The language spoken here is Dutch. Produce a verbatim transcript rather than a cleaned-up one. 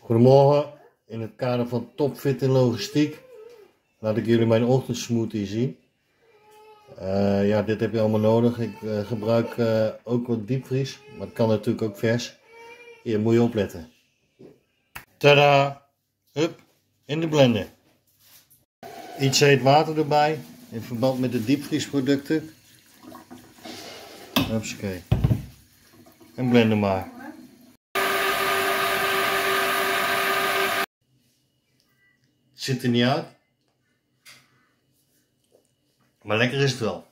Goedemorgen, in het kader van Topfit in Logistiek laat ik jullie mijn ochtendsmoothie zien. Uh, ja, dit heb je allemaal nodig. Ik uh, gebruik uh, ook wat diepvries, maar het kan natuurlijk ook vers. Hier moet je opletten. Tada! Hup, in de blender. Iets heet water erbij, in verband met de diepvriesproducten. Hupsakee. En blender maar. Het ziet er niet uit, maar lekker is het wel.